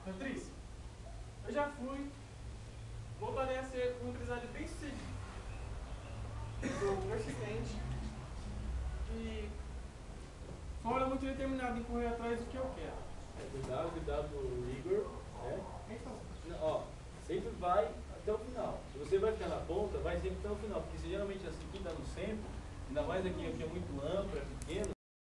Patrícia, eu já fui, voltarei a ser um empresário bem sucedido. Sou persistente e fora muito determinado em correr atrás do que eu quero. Cuidado do Igor, né? Então, Ó, sempre vai até o final. Se você vai ficar na ponta, vai sempre até o final, porque se geralmente assim, quem está no centro, ainda mais aqui que é muito amplo, é pequeno,